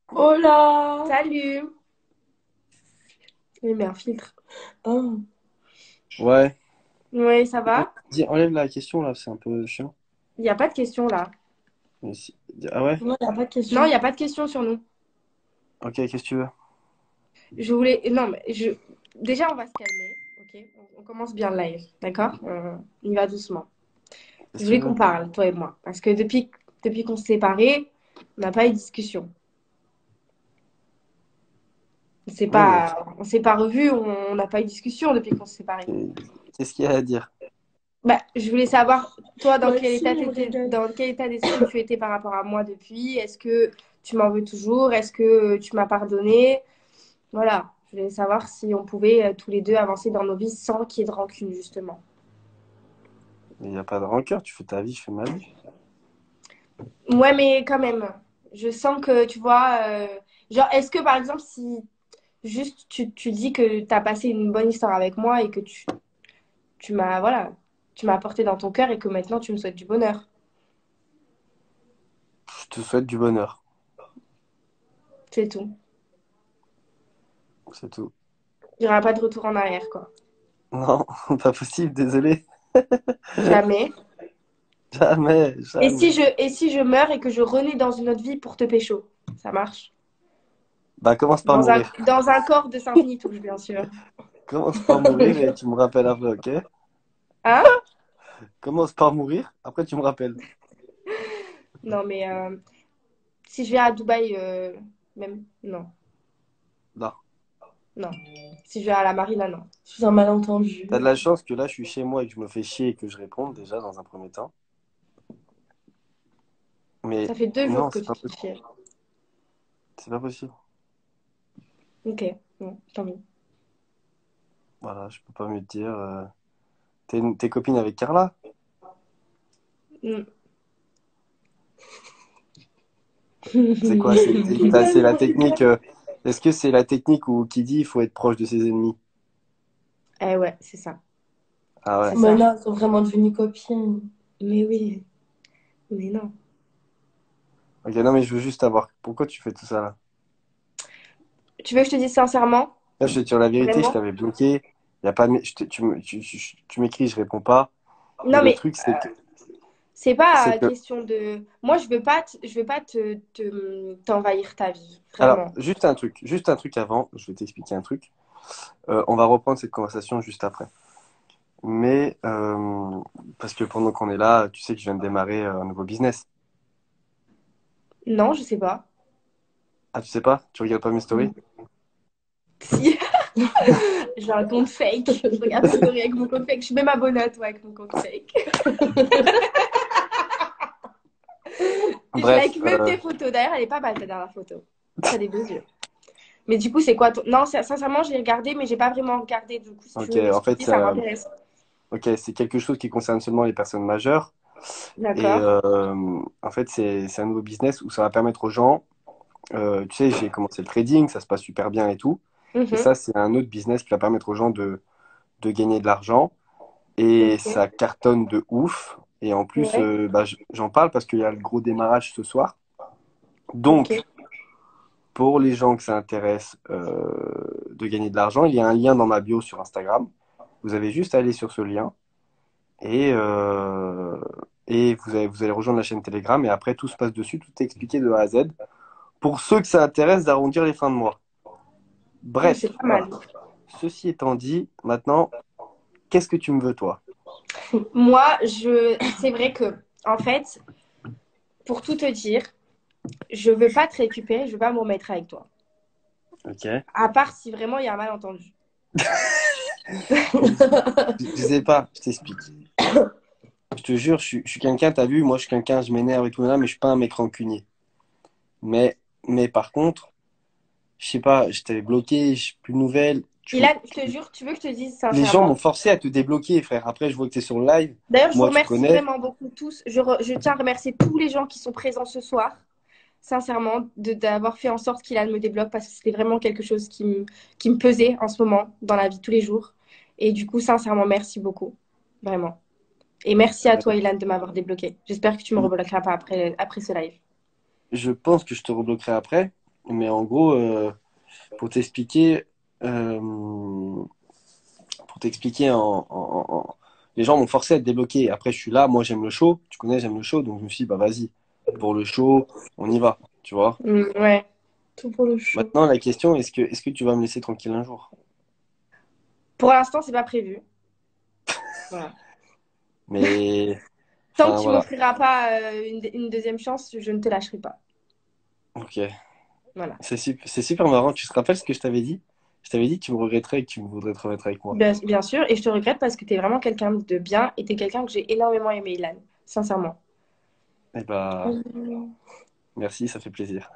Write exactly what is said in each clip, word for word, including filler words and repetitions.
Hola! Salut! Il met un filtre. Oh. Ouais. Oui, ça va? Dis, enlève la question là, c'est un peu chiant. Il n'y a pas de question là. Mais si- Ah ouais? Non, il n'y a pas de Non, il question. n'y a pas de question sur nous. Ok, qu'est-ce que tu veux? Je voulais. Non, mais je. Déjà, on va se calmer. Ok? On, on commence bien le live. D'accord? Euh, on y va doucement. Je Qu'est-ce que voulais tu qu'on veux? parle, toi et moi. Parce que depuis, depuis qu'on s'est séparés, on n'a pas eu de discussion. On s'est Ouais, mais pas, on s'est pas revus, on on n'a pas eu de discussion depuis qu'on s'est séparés. euh, qu'est-ce qu'il y a à dire? Bah, je voulais savoir, toi, dans Moi quel aussi, état je me t'étais, régale. dans quel état d'esprit tu étais par rapport à moi depuis? Est-ce que tu m'en veux toujours? Est-ce que tu m'as pardonné? Voilà, je voulais savoir si on pouvait euh, tous les deux avancer dans nos vies sans qu'il y ait de rancune, justement. Il n'y a pas de rancœur, tu fais ta vie, je fais ma vie. Ouais, mais quand même, je sens que, tu vois, euh, genre, est-ce que, par exemple, si juste tu, tu dis que tu as passé une bonne histoire avec moi et que tu, tu m'as, voilà, tu m'as porté dans ton cœur et que maintenant tu me souhaites du bonheur, Je te souhaite du bonheur, c'est tout. c'est tout. Il n'y aura pas de retour en arrière, quoi. Non, pas possible, désolé. Jamais. Jamais, Et si jamais. je, et si je meurs et que je renais dans une autre vie pour te pécho, ça marche? Bah, commence par Dans un, mourir. dans un corps de Sainte-Nitouche, bien sûr. Commence par mourir et tu me rappelles après, ok? Hein? Commence par mourir, après tu me rappelles. Non, mais euh, si je vais à Dubaï, euh, même, non, Non. non. Si je vais à la marina, non. C'est un malentendu. T'as de la chance que là, je suis chez moi et que je me fais chier et que je réponde déjà dans un premier temps. Mais Ça fait deux jours non, que c'est tu pas te fais possible. chier. C'est pas possible. Ok, bon, tant mieux. Voilà, je peux pas mieux te dire. euh, T'es t'es copine avec Carla? Mm. C'est quoi? C'est c'est- t'as- c'est la technique. euh, Est-ce que c'est la technique où qui dit il faut être proche de ses ennemis? Eh ouais, c'est ça. Ah C'est ouais. Mais ça. là, elles sont vraiment devenues copines. Mais oui, mais non. Ok, non, mais je veux juste savoir pourquoi tu fais tout ça là. Tu veux que je te dise sincèrement? Là, je te dire la vérité, je Vraiment? t'avais bloqué. Y a pas de... je te- tu me- tu, tu- tu m'écris, je réponds pas. Et Non, le mais truc, c'est que, c'est c'est pas que. question de. Moi, je veux pas, te- je veux pas te, te- t'envahir ta vie, Alors, vraiment. juste un truc, juste un truc avant. Je vais t'expliquer un truc. Euh, on va reprendre cette conversation juste après. Mais euh, parce que pendant qu'on est là, tu sais que je viens de démarrer euh, un nouveau business. Non, je sais pas. Ah, tu sais pas? Tu regardes pas mes stories? Si, j'ai un compte fake. Je regarde tes stories avec mon compte fake. Je suis même abonnée à toi avec mon compte fake. Je Bref, like même euh, tes photos. D'ailleurs, elle est pas mal ta dernière photo. T'as des beaux yeux. Mais du coup, c'est quoi ton... Non, c'est- sincèrement, j'ai regardé, mais j'ai pas vraiment regardé. Du coup, si tu ok, veux en fait, m'expliquer, c'est ça un- m'intéresse. ok, c'est quelque chose qui concerne seulement les personnes majeures. Et D'accord. euh, en fait, c'est c'est un nouveau business où ça va permettre aux gens, euh, tu sais, j'ai commencé le trading, ça se passe super bien et tout. Et Mhm. ça, c'est un autre business qui va permettre aux gens de, de gagner de l'argent. Et Ok. ça cartonne de ouf. Et en plus, Ouais. euh, bah, j- j'en parle parce qu'il y a le gros démarrage ce soir. Ok. Donc, pour les gens que ça intéresse euh, de gagner de l'argent, il y a un lien dans ma bio sur Instagram. Vous avez juste à aller sur ce lien et, euh, et vous allez, vous allez rejoindre la chaîne Telegram. Et après, tout se passe dessus, tout est expliqué de A à Z. Pour ceux que ça intéresse d'arrondir les fins de mois. Ah, c'est Bref, pas mal. voilà. Ceci étant dit, maintenant, qu'est-ce que tu me veux, toi? Moi, je, c'est vrai que, en fait, pour tout te dire, je veux pas te récupérer, je veux pas me remettre avec toi. Ok. À part si vraiment il y a un malentendu. Je, je sais pas, je t'explique. Je te jure, je suis, je suis quelqu'un, t'as vu, moi je suis quelqu'un, je m'énerve et tout, là, mais je suis pas un mec rancunier. Mais, mais par contre, je sais pas, je t'avais bloqué, je plus de nouvelles. Et Tu, là, je te jure, tu veux que je te dise les gens m'ont sincèrement. forcé à te débloquer, frère. Après, je vois que t'es sur le live. D'ailleurs, je vous Moi, tu remercie connais. vraiment beaucoup tous. Je, re- je tiens à remercier tous les gens qui sont présents ce soir, sincèrement, de d'avoir fait en sorte qu'il me débloque parce que c'était vraiment quelque chose qui me, qui me pesait en ce moment dans la vie de tous les jours. Et du coup, sincèrement, merci beaucoup. Vraiment. Et merci à Euh, toi, Ilan, de m'avoir débloqué. J'espère que tu me rebloqueras pas après, après ce live. je pense que je te rebloquerai après. mais en gros, euh, pour t'expliquer, euh, pour t'expliquer, en, en- en- les gens m'ont forcé à être débloqué. Après, je suis là, moi j'aime le show, tu connais, j'aime le show, donc je me suis dit, bah vas-y, pour le show, on y va, tu vois. Mm, ouais. Tout pour le show. Maintenant, la question, est-ce que, est-ce que tu vas me laisser tranquille un jour? Pour l'instant, c'est pas prévu. Voilà. Mais, Tant que enfin tu voilà, m'offriras pas euh, une, une deuxième chance, je ne te lâcherai pas. ok. Voilà. C'est super, c'est super marrant. Tu te rappelles ce que je t'avais dit? Je t'avais dit que tu me regretterais et que tu me voudrais te remettre avec moi. Bien, bien sûr, et je te regrette parce que tu es vraiment quelqu'un de bien et tu es quelqu'un que j'ai énormément aimé, Ilan. Sincèrement. Eh bah, Hum. merci, ça fait plaisir.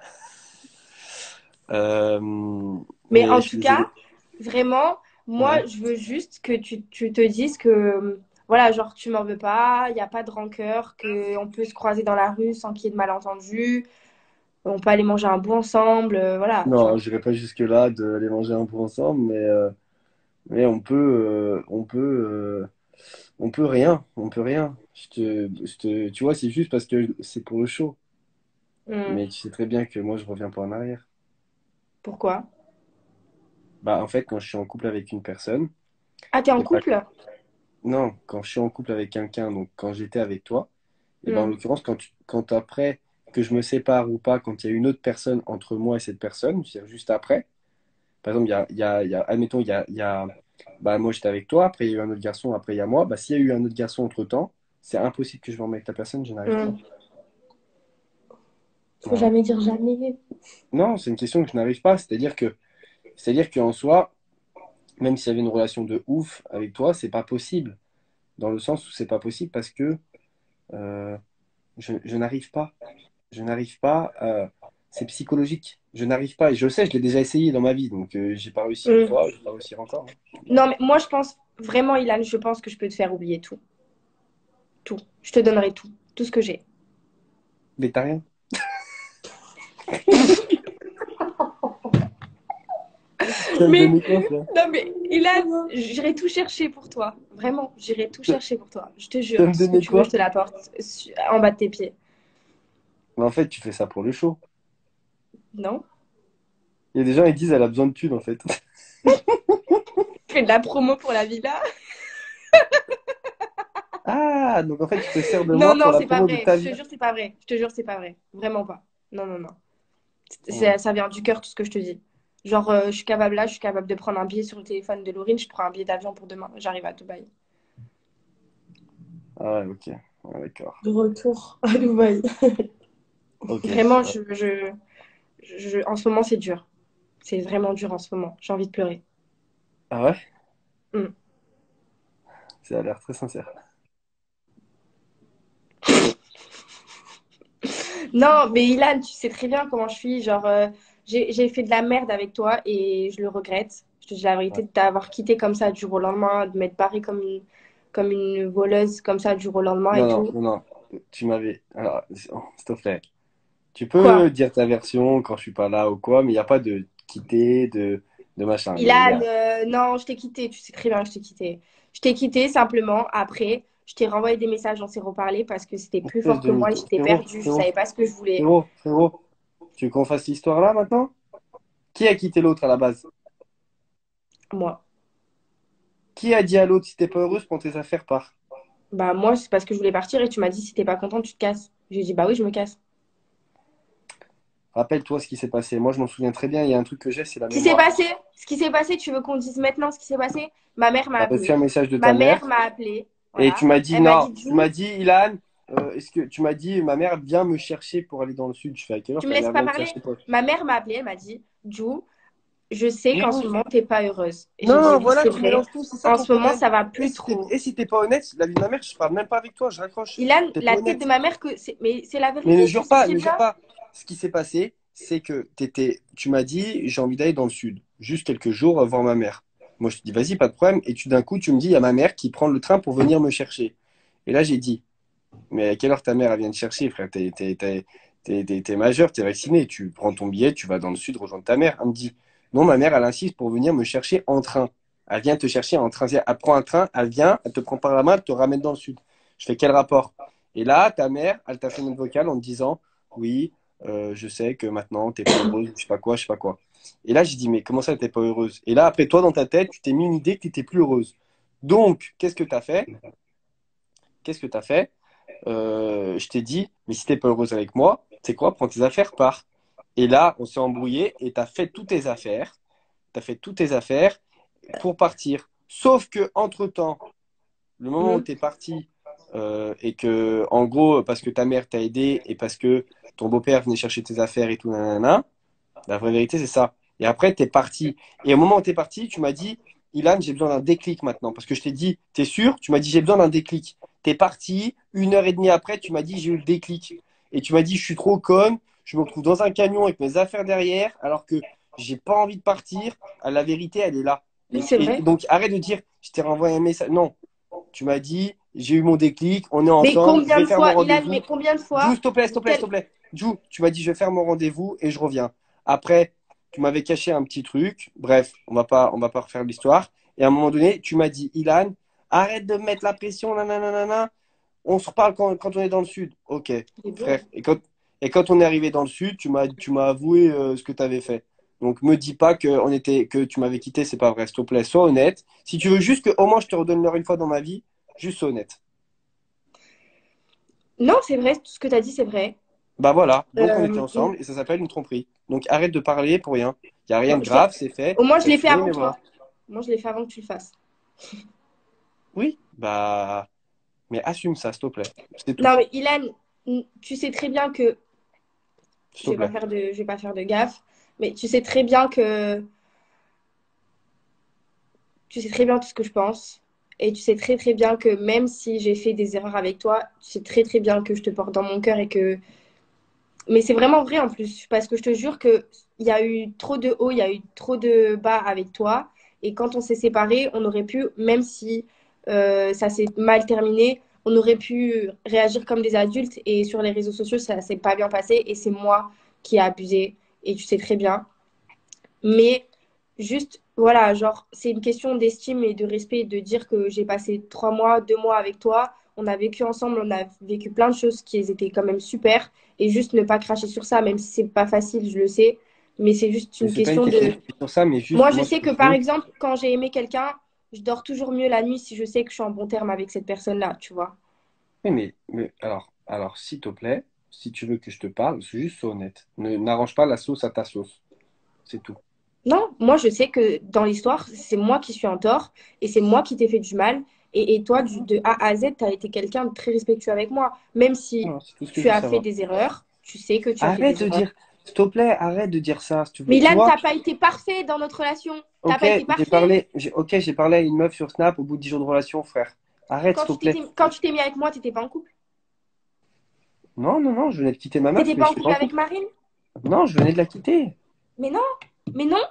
Euh, Mais mais en je suis tout désolé. cas, vraiment, Ouais. moi, je veux juste que tu, tu te dises que, voilà, genre, tu m'en veux pas, il n'y a pas de rancœur, qu'on peut se croiser dans la rue sans qu'il y ait de malentendus, on peut aller manger un bout ensemble, euh, voilà, tu Non, vois. j'irai pas jusque-là d'aller manger un pot ensemble, mais, euh, mais on peut, euh, on peut, euh, on peut rien, on peut rien. Je te, je te, tu vois, c'est juste parce que c'est pour le show. Hmm. Mais tu sais très bien que moi, je reviens pas en arrière. Pourquoi? Bah, en fait, quand je suis en couple avec une personne, Ah, t'es en et pas, couple? non, quand je suis en couple avec quelqu'un, donc quand j'étais avec toi, et ben en Hmm. l'occurrence, quand, tu- quand après que je me sépare ou pas, quand il y a une autre personne entre moi et cette personne, c'est-à-dire juste après, par exemple, il y a, il y a, il y a- admettons, il y a, il y a- bah, moi j'étais avec toi, après il y a eu un autre garçon, après il y a moi, bah, s'il y a eu un autre garçon entre-temps, c'est impossible que je me remette avec la personne, je n'arrive pas. Hmm. Faut Voilà. jamais dire jamais. Non, c'est une question que je n'arrive pas, c'est-à-dire que, c'est-à-dire qu'en soi, même s'il y avait une relation de ouf avec toi, c'est pas possible, dans le sens où c'est pas possible parce que euh, je, je n'arrive pas. Je n'arrive pas. euh, c'est psychologique. Je n'arrive pas. Et je le sais, je l'ai déjà essayé dans ma vie. Donc, euh, j'ai pas réussi une Hmm. fois, je vais pas réussir encore, hein. Non, mais moi, je pense vraiment, Ilan, je pense que je peux te faire oublier tout. Tout. Je te donnerai tout. Tout ce que j'ai. Mais t'as rien. Tu vas me Mais donner quoi, frère? non, mais Ilan, j'irai tout chercher pour toi. Vraiment, j'irai tout Tu chercher pour toi. Je te vas jure, me tout ce que donner tu veux, quoi? je te l'apporte su- en bas de tes pieds. Mais en fait, tu fais ça pour le show. Non? Il y a des gens, ils disent, elle a besoin de thunes, en fait. Tu fais de la promo pour la villa? Ah, donc en fait, tu te sers de Non, moi pour non, la c'est pas promo de vrai. ta Je vie. te jure, c'est pas vrai. Je te jure, c'est pas vrai. Vraiment pas. Non, non, non. Hmm. C'est- Ça vient du cœur, tout ce que je te dis. Genre, euh, je suis capable là, je suis capable de prendre un billet sur le téléphone de Laurine, je prends un billet d'avion pour demain. J'arrive à Dubaï. Ah ouais, ok. Ouais, d'accord. De retour à Dubaï. Ok. Vraiment, Ouais. je, je, je- en ce moment, c'est dur. C'est vraiment dur en ce moment. J'ai envie de pleurer. Ah ouais? Mm. Ça a l'air très sincère. Non, mais Ilan, tu sais très bien comment je suis. Genre, euh, j'ai, j'ai fait de la merde avec toi et je le regrette. Je te dis la vérité Ouais. de t'avoir quitté comme ça du jour au lendemain, de m'être barrée comme une, comme une voleuse comme ça du jour au lendemain et Non, non, tout. non, non. Tu m'avais. Alors, oh, s'il te plaît. Tu Quoi? peux dire ta version quand je suis pas là ou quoi, mais il n'y a pas de quitter, de, de machin. Il y a, il y Ilan, a- euh, non, je t'ai quitté. Tu sais très bien que je t'ai quitté. Je t'ai quitté simplement. Après, je t'ai renvoyé des messages, on s'est reparlé parce que c'était plus espèce fort de que moi et mytho. j'étais Frérot, perdue. Je frérot, savais pas ce que je voulais. frérot, frérot. Tu veux qu'on fasse l'histoire là maintenant? Qui a quitté l'autre à la base? Moi. Qui a dit à l'autre si t'es pas heureuse, prends tes affaires, pars? Bah, moi, c'est parce que je voulais partir et tu m'as dit si t'es pas content, tu te casses. J'ai dit bah oui, je me casse. Rappelle-toi ce qui s'est passé. Moi, je m'en souviens très bien. Il y a un truc que j'ai, c'est la Ce qui s'est mémoire. passé, ce qui s'est passé, tu veux qu'on dise maintenant ce qui s'est passé? Ma mère m'a T'as reçu un appelé. message de ta Ma mère mère m'a appelé. et tu Voilà. m'as dit Elle m'a non. dit, Tu m'as Djou, dit, Ilan, euh, est-ce que tu m'as dit, ma mère vient me chercher pour aller dans le sud. Je fais à quelle heure tu me ta laisses mère pas vient te parler? chercher toi? Ma mère m'a appelé, elle m'a dit, Djou, je sais qu'en ce Frérot, moment, t'es pas heureuse. Et j'ai dit, non, oui, voilà, c'est tu vrai. mélanges tout, c'est ça En ton ce moment, problème. ça va Et plus si t'es, trop. et si t'es pas honnête, la vie de ma mère, je parle même pas avec toi, je raccroche. Ilan, T'es pas la tête de honnête. ma mère, que c'est... mais c'est la Mais vérité, ne tu jure sais pas, très ne jure bien. pas. Ce qui s'est passé, c'est que t'étais, tu m'as dit, j'ai envie d'aller dans le sud, juste quelques jours voir ma mère. Moi, je te dis, vas-y, pas de problème. Et tu, d'un coup, tu me dis, il y a ma mère qui prend le train pour venir me chercher. Et là, j'ai dit, mais à quelle heure ta mère, elle vient te chercher, frère? T'es, t'es, t'es, t'es, t'es- t'es majeur, t'es vacciné. Tu prends ton billet, tu vas dans le sud rejoindre ta mère. Elle me dit, non, ma mère, elle insiste pour venir me chercher en train. Elle vient te chercher en train. Elle prend un train, elle vient, elle te prend par la main, elle te ramène dans le sud. Je fais quel rapport? Et là, ta mère, elle t'a fait une vocale en te disant, oui, euh, je sais que maintenant, t'es pas heureuse, je sais pas quoi, je sais pas quoi. Et là, j'ai dit, mais comment ça, t'es pas heureuse? Et là, après, toi, dans ta tête, tu t'es mis une idée que t'étais plus heureuse. Donc, qu'est-ce que t'as fait? Qu'est-ce que t'as fait? Euh, je t'ai dit, mais si t'es pas heureuse avec moi, c'est quoi? Prends tes affaires, pars. Et là, on s'est embrouillé et t'as fait toutes tes affaires. T'as fait toutes tes affaires pour partir. Sauf que, entre-temps, le moment où Mhm. t'es parti euh, et que, en gros, parce que ta mère t'a aidé et parce que ton beau-père venait chercher tes affaires et tout, nanana, la vraie vérité, c'est ça. Et après, t'es parti. Et au moment où t'es parti, tu m'as dit, Ilan, j'ai besoin d'un déclic maintenant. Parce que je t'ai dit, t'es sûr? Tu m'as dit, j'ai besoin d'un déclic. T'es parti, une heure et demie après, tu m'as dit, j'ai eu le déclic. Et tu m'as dit, je suis trop conne, je me retrouve dans un camion avec mes affaires derrière, alors que j'ai pas envie de partir. Ah, la vérité, elle est là. Oui, Et, c'est et vrai. donc, arrête de dire, je t'ai renvoyé un message. Non, tu m'as dit, j'ai eu mon déclic, on est Mais ensemble, je combien vais de faire mon fois, Ilan, rendez-vous. mais combien de Jou, fois, s'il te plaît, s'il te plaît, s'il tel- te plaît. Jou, tu m'as dit, je vais faire mon rendez-vous et je reviens. Après, tu m'avais caché un petit truc. Bref, on va pas, on va pas refaire l'histoire. Et à un moment donné, tu m'as dit, Ilan, arrête de me mettre la pression, nanana. On se reparle quand, quand on est dans le sud. Ok, c'est frère. bon. Et quand, et quand on est arrivé dans le sud, tu m'as, tu m'as avoué euh, ce que tu avais fait. Donc, me dis pas que, on était, que tu m'avais quitté, c'est pas vrai. S'il te plaît, sois honnête. Si tu veux juste que, au moins, je te redonne l'heure une fois dans ma vie, juste sois honnête. Non, c'est vrai, tout ce que tu as dit, c'est vrai. Bah voilà, donc on était Euh, ensemble et ça s'appelle une tromperie. Donc arrête de parler pour rien. Il n'y a rien bon, de je t'ai- grave, c'est fait, Au moins, je c'est l'ai fait fait, avant mais toi. voilà. Moi, je l'ai fait avant que tu le fasses. Oui, bah, mais assume ça, s'il te plaît. C'est tout, Non, mais Ilan, tu sais très bien que s'il je te vais pas plaît. faire de, je vais pas faire de gaffe, mais tu sais très bien que tu sais très bien tout ce que je pense. Et tu sais très très bien que même si j'ai fait des erreurs avec toi, tu sais très très bien que je te porte dans mon cœur et que. Mais c'est vraiment vrai en plus, parce que je te jure que il y a eu trop de hauts, il y a eu trop de bas avec toi. Et quand on s'est séparés, on aurait pu, même si euh, ça s'est mal terminé, on aurait pu réagir comme des adultes. Et sur les réseaux sociaux, ça s'est pas bien passé. Et c'est moi qui ai abusé. Et tu sais très bien. Mais juste, voilà, genre, c'est une question d'estime et de respect de dire que j'ai passé trois mois, deux mois avec toi. On a vécu ensemble, on a vécu plein de choses qui étaient quand même super. Et juste ne pas cracher sur ça, même si c'est pas facile, je le sais. Mais c'est juste Mais une c'est pas une question question de. de sur ça, mais juste Moi, je moi ce sais que que je par veux. exemple, quand j'ai aimé quelqu'un, je dors toujours mieux la nuit si je sais que je suis en bon terme avec cette personne-là, tu vois. Oui, mais, mais alors, alors s'il te plaît, si tu veux que je te parle, c'est juste sois honnête. Ne n'arrange pas la sauce à ta sauce. C'est tout. Non, moi je sais que dans l'histoire, c'est moi qui suis en tort et c'est moi qui t'ai fait du mal. Et, et toi, du, de A à Z, tu as été quelqu'un de très respectueux avec moi. Même si Voilà, c'est tout ce que je tu veux as fait savoir. des erreurs, tu sais que tu as fait Arrête des de erreurs. dire, s'il te plaît, arrête de dire ça, si tu Mais veux. Tu Ilan, vois, t'as pas été parfait dans notre relation. T'as ok, pas été j'ai parfait. parlé, j'ai, ok, j'ai parlé à une meuf sur Snap au bout de dix jours de relation, frère. Arrête, Quand s'il te tu plaît. t'étais, quand tu t'es mis avec moi, t'étais pas en couple. Non, non, non, je venais de quitter ma meuf, T'étais mais pas je en suis pas couple en avec couple. Marine. Non, je venais de la quitter. Mais non, mais non.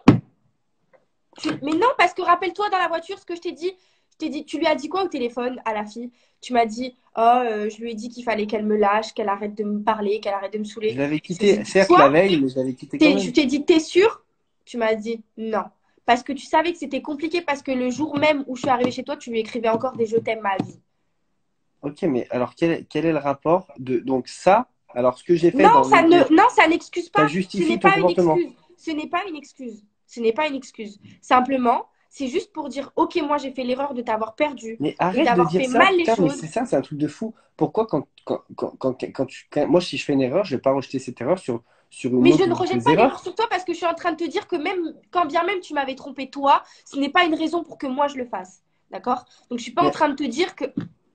Tu- Mais non, parce que rappelle-toi dans la voiture ce que je t'ai dit. Je t'ai dit, tu lui as dit quoi au téléphone à la fille? Tu m'as dit, oh, euh, je lui ai dit qu'il fallait qu'elle me lâche, qu'elle arrête de me parler, qu'elle arrête de me Je saouler. l'avais Je t'ai dit, quitté, certes quoi? la veille, mais je l'avais quitté quand T'es- Je même. t'ai dit, t'es sûr? Tu m'as dit, non. Parce que tu savais que c'était compliqué, parce que le jour même où je suis arrivée chez toi, tu lui écrivais encore des je t'aime ma vie. Ok, mais alors quel est, quel est le rapport de donc ça? Alors ce que j'ai fait Non, dans ça le, ne, le- non, ça n'excuse ça pas. Ce n'est justifie ton pas une comportement. excuse. Ce n'est pas une excuse. Ce n'est pas une excuse. Simplement, c'est juste pour dire, ok, moi j'ai fait l'erreur de t'avoir perdu Mais et arrête de d'avoir dire fait ça, mal les putain, mais choses. c'est ça, c'est un truc de fou. Pourquoi quand, quand, quand, quand, quand tu, quand- moi si je fais une erreur, je vais pas rejeter cette erreur sur, sur une Mais je autre ne de rejette tes pas l'erreur erreurs? sur toi parce que je suis en train de te dire que même quand bien même tu m'avais trompé toi, ce n'est pas une raison pour que moi je le fasse. D'accord? Donc je suis pas en Mais train de te dire que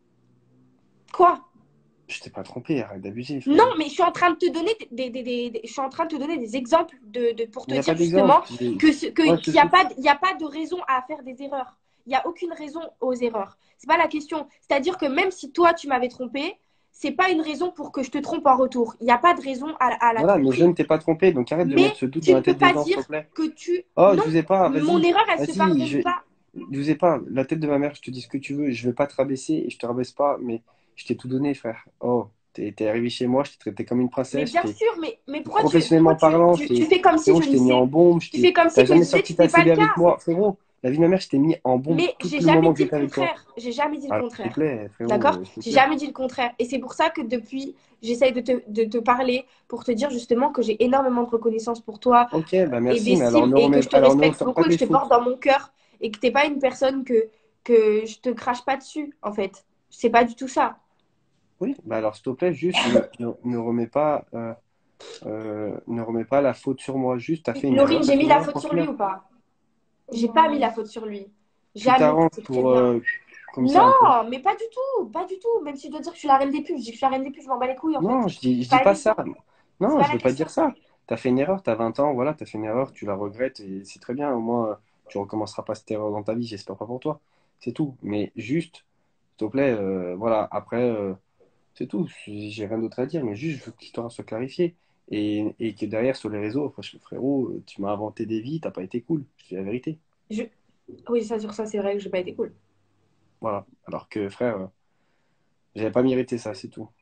quoi? je t'ai pas trompé, arrête d'abuser, Non, frérot. mais je suis en train de te donner des, des- des- des- je suis en train de te donner des exemples de, de- pour Il te n'y a pas dire d'exemple. justement J'ai- que ce, que, Moi, je qu'il te n'y a suis. pas, il y a pas de raison à faire des erreurs. Il n'y a aucune raison aux erreurs. C'est pas la question. C'est-à-dire que même si toi tu m'avais trompé, c'est pas une raison pour que je te trompe en retour. Il n'y a pas de raison à, à la Voilà, mais je tromperie. ne t'ai pas trompé, donc arrête de mettre Mais ce doute tu dans ne la peux tête des pas gens, s'il dire te plaît. que tu. Oh, Non, je vous ai pas, mon vas-y, erreur, elle se vas-y, pardonne je, pas. je vous ai pas. La tête de ma mère, je te dis ce que tu veux, je vais pas te rabaisser et je te rabaisse pas, mais je t'ai tout donné, frère. Oh, t'es t'es arrivé chez moi, je t'ai traité comme une Mais princesse, je bien t'ai, sûr, mais, mais pourquoi tu, pourquoi professionnellement tu, parlant, je tu, tu t'ai, fais comme si frérot, je je ne t'ai mis en sais. bombe, je Tu fais t'ai, comme t'as si je ne jamais sais que sorti ce ta n'est pas le C B avec cas. moi, frérot. La vie de ma mère, je t'ai mis en bon Mais tout j'ai le jamais moment que dit le j'étais avec toi. contraire. J'ai jamais dit le Alors, s'il te contraire. plaît, frérot, D'accord? euh, s'il te J'ai plaît. jamais dit le contraire. Et c'est pour ça que depuis, j'essaye de te, de te parler pour te dire justement que j'ai énormément de reconnaissance pour toi Ok, bah et merci, mais alors d'estime ne et que remets, je te alors ne respecte ressors pas beaucoup et que tes je te porte fautes. dans mon cœur et que t'es pas une personne que, que je te crache pas dessus, en fait. C'est pas du tout ça. Oui, bah alors s'il te plaît, juste ne, ne, ne remets pas, euh, euh, ne remets pas la faute sur moi. Juste, t'as fait une erreur, Laurine, t'as j'ai fait mis une la erreur, faute point sur lui final. ou pas? J'ai pas mis Non. la faute sur lui. Tu Jamais, tu t'arranges sais très pour, bien. euh, comme ça un peu. Non, mais pas du tout, pas du tout. Même si je dois dire que je suis la reine des pubs, je dis que je suis la reine des pubs, je m'en bats les couilles en fait. Non, je dis, je C'est dis pas la pas question. ça. C'est Non, pas je la veux pas question. dire ça. T'as fait une erreur, t'as vingt ans, voilà, t'as fait une erreur, tu la regrettes et c'est très bien. Au moins, euh, tu recommenceras pas cette erreur dans ta vie, j'espère pas pour toi. C'est tout. Mais juste, s'il te plaît, euh, voilà, après, euh, c'est tout. J'ai j'ai rien d'autre à dire, mais juste, je veux que l'histoire soit clarifiée. Et, et que derrière, sur les réseaux, franchement, frérot, euh, tu m'as inventé des vies, t'as pas été cool. Je dis la vérité. Je... Oui, ça sur ça, c'est vrai que j'ai pas été cool. Voilà. Alors que, frère, euh, j'avais pas mérité ça, c'est tout.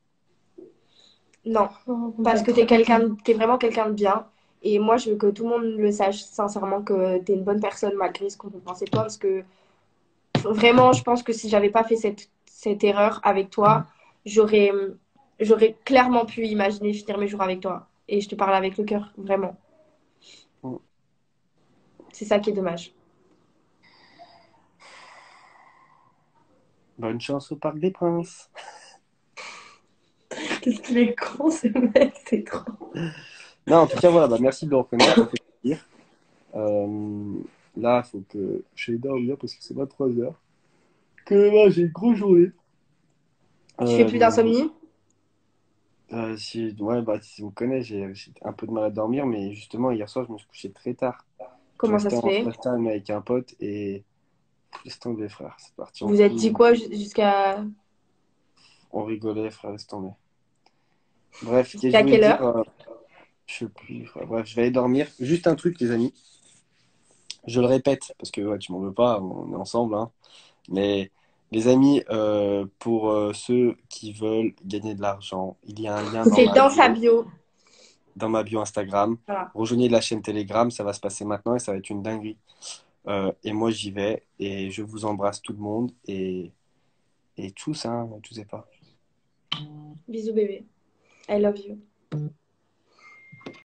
Non, Non, parce t'as que t'es trop quelqu'un, raison. de- t'es vraiment quelqu'un de bien. Et moi, je veux que tout le monde le sache, sincèrement, que t'es une bonne personne malgré ce qu'on peut penser de toi. Parce que vraiment, je pense que si j'avais pas fait cette, cette erreur avec toi, j'aurais, j'aurais clairement pu imaginer finir mes jours avec toi. Et je te parle avec le cœur, vraiment. Mm. C'est ça qui est dommage. Bonne chance au Parc des Princes. Qu'est-ce qu'il est con, ce mec, c'est trop. Non, en tout cas, voilà, bah, merci de le reconnaître, ça fait plaisir. Euh, là, il faut que je dormir parce que c'est vingt-trois heures. Que là, j'ai une grosse journée. Tu fais plus Euh, d'insomnie? euh, si, ouais, bah, si on me connaît, j'ai j'ai un peu de mal à dormir, mais justement, hier soir, je me suis couché très tard. Je Comment ça restais se en fait? FaceTime avec un pote et laisse tomber, frère. C'est parti en Vous êtes couille. dit quoi ju- jusqu'à On rigolait, frère, laisse tomber. Bref, qu'est-ce que je jusqu'à voulais quelle dire? heure? euh, Je sais plus, frère. Bref, je vais aller dormir. Juste un truc, les amis. Je le répète, parce que ouais, tu m'en veux pas, on est ensemble, hein. Mais les amis, euh, pour euh, ceux qui veulent gagner de l'argent, il y a un lien dans C'est ma dans sa bio, bio. dans ma bio Instagram. Voilà. Rejoignez la chaîne Telegram, ça va se passer maintenant et ça va être une dinguerie. Euh, et moi, j'y vais et je vous embrasse tout le monde et, et tchuss, hein, je sais pas. Bisous bébé. I love you.